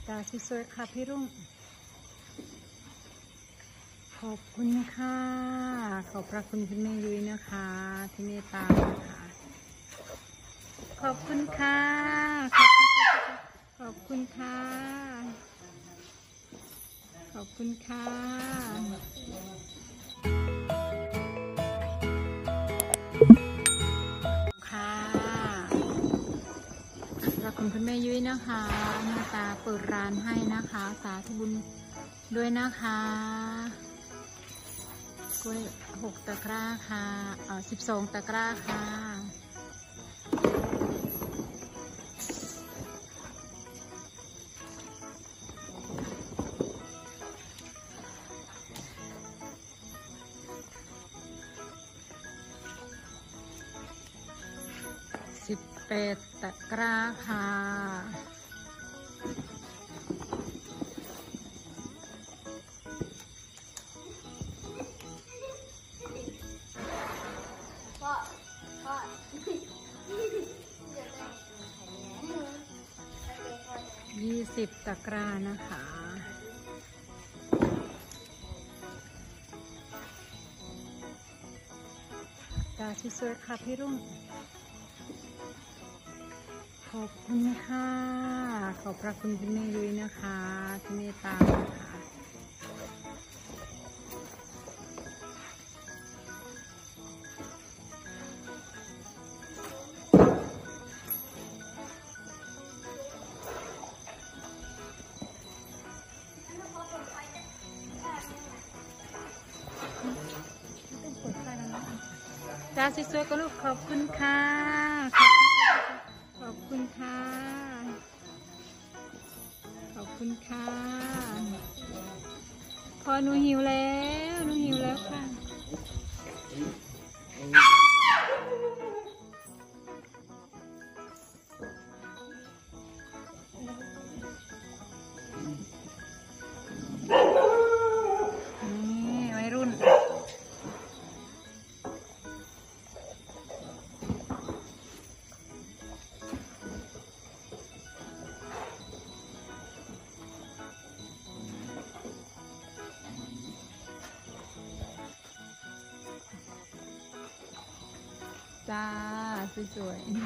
ตาสวยๆค่ะพี่รุ่งขอบคุณค่ะขอบพระคุณคุณแม่ยุ้ยนะคะที่เมตตาค่ะขอบคุณค่ะขอบคุณค่ะขอบคุณค่ะขอบคุณคุณแม่ยุ้ยนะคะเมตตาเปิดร้านให้นะคะสาธุบุญด้วยนะคะกล้วย6 ตะกร้าค่ะ12 ตะกร้าค่ะ18 ตะกร้าค่ะ20 ตะกร้านะคะตาสวยๆค่ะพี่รุ่งขอบคุณค่ะขอบพระคุณคุณแม่ยุ้ยนะคะที่เมตตานะคะตาสวยๆก็ลูกขอบคุณค่ะขอบคุณค่ะขอบคุณค่ะพอหนูหิวแล้วค่ะนี่วัยรุ่นจ้าสวยๆ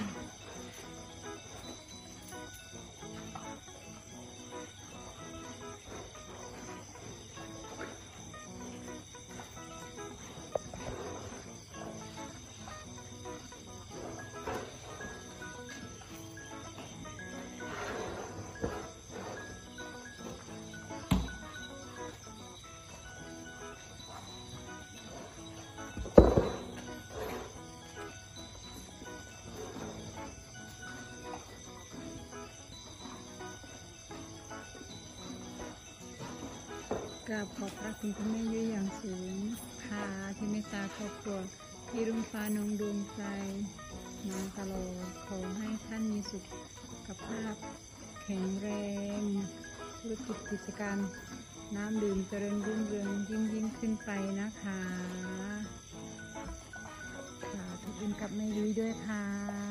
กราบขอบพระคุณคุณแม่ยุ้ยอย่างสูงค่ะที่เมตตาครอบครัวพี่รุ่งฟ้าน้องดวงใจมาตลอดขอให้ท่านมีสุขภาพแข็งแรงธุรกิจกิจการน้ำดื่มเจริญรุ่งเรืองยิ่งขึ้นไปนะคะค่ะทุกคนกับแม่ยุ้ยด้วยค่ะ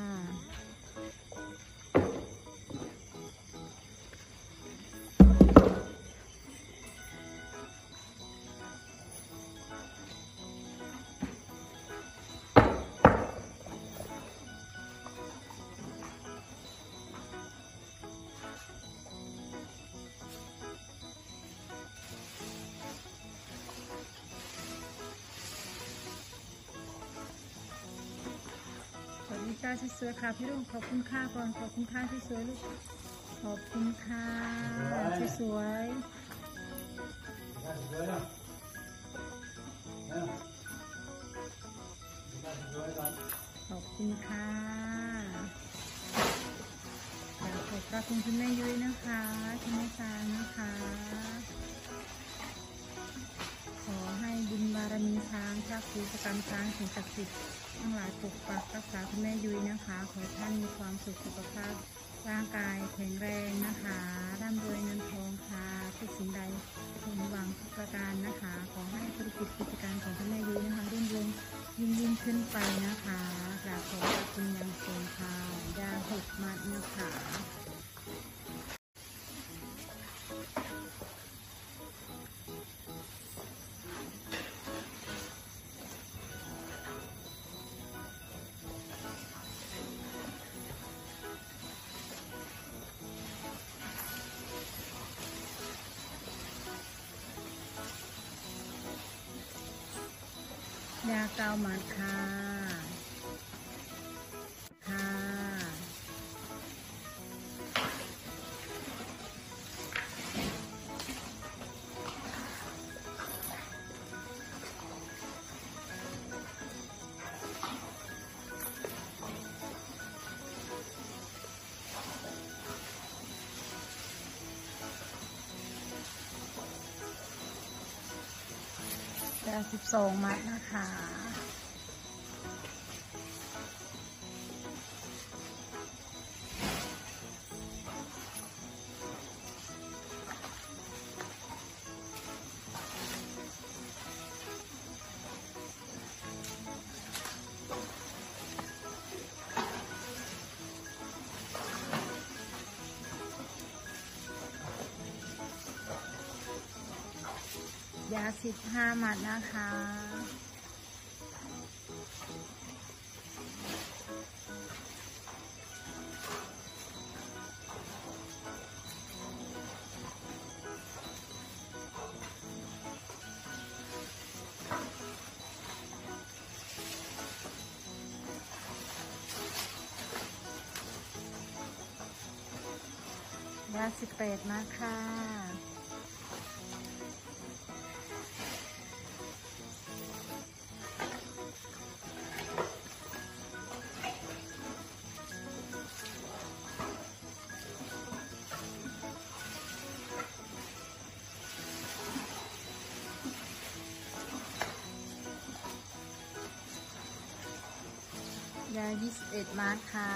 ตาสวยๆค่ะพี่รุ่งขอบคุณค่ะก่อนขอบคุณค่ะสวยๆลูกขอบคุณค่ะสวยๆขอบคุณค่ะขอบพระคุณคุณแม่ยุ้ยนะคะที่เมตตานะคะขอให้บุญบารมีช้างพระครูประกันช้างสิ่งศักดิ์สิทธิ์ทั้งหลายปกปักรักษาคุณแม่ยุ้ยนะคะขอท่านมีความสุขสุขภาพร่างกายแข็งแรงนะคะร่ำรวยเงินทองค่ะทุกสิ่งใดสมหวังทุกประการนะคะขอให้ธุรกิจกิจการของคุณแม่ยุ้ยนะคะรุ่งเรืองยิ่งขึ้นไปนะคะกราบขอบพระคุณอย่างสูงค่ะยาหกมัดนะคะ 9 มัดค่ะ12 มัดนะคะยา15 มัดนะคะยา18 มัดค่ะยา21 มัดค่ะ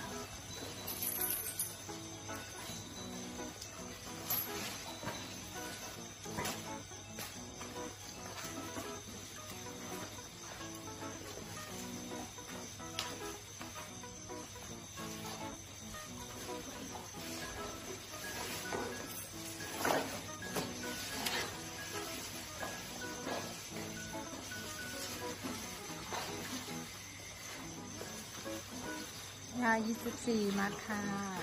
ยา24 มัดค่ะ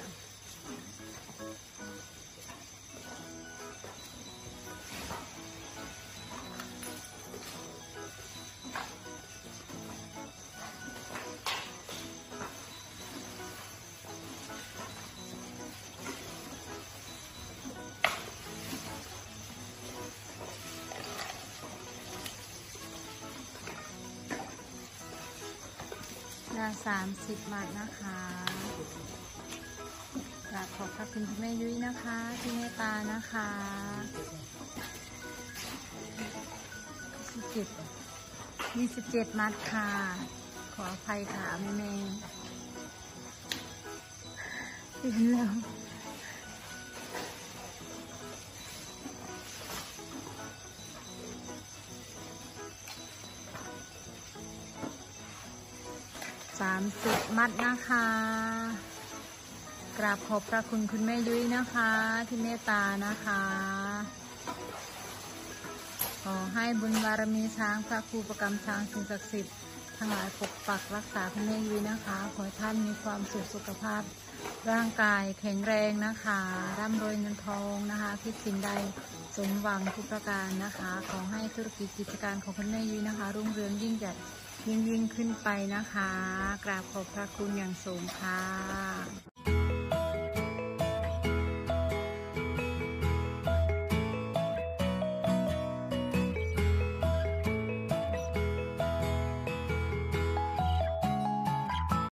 ยา30 มัดนะคะกราบขอบพระคุณคุณแม่ยุ้ยนะคะที่เมตตานะคะ27 มัดค่ะขออภัยค่ะแม่เห็นแล้ว30 มัดนะคะกราบขอบพระคุณคุณแม่ยุ้ยนะคะที่เมตตานะคะขอให้บุญบารมีช้างพระครูประกำช้างสิ่งศักดิ์สิทธิ์ทั้งหลายปกปักรักษาคุณแม่ยุ้ยนะคะขอให้ท่านมีความสุขภาพร่างกายแข็งแรงนะคะร่ำรวยเงินทองนะคะคิดสิ่งใดสมหวังทุกประการนะคะขอให้ธุรกิจกิจการของคุณแม่ยุ้ยนะคะรุ่งเรืองยิ่งใหญ่ยิ่งขึ้นไปนะคะกราบขอบพระคุณอย่างสูงค่ะ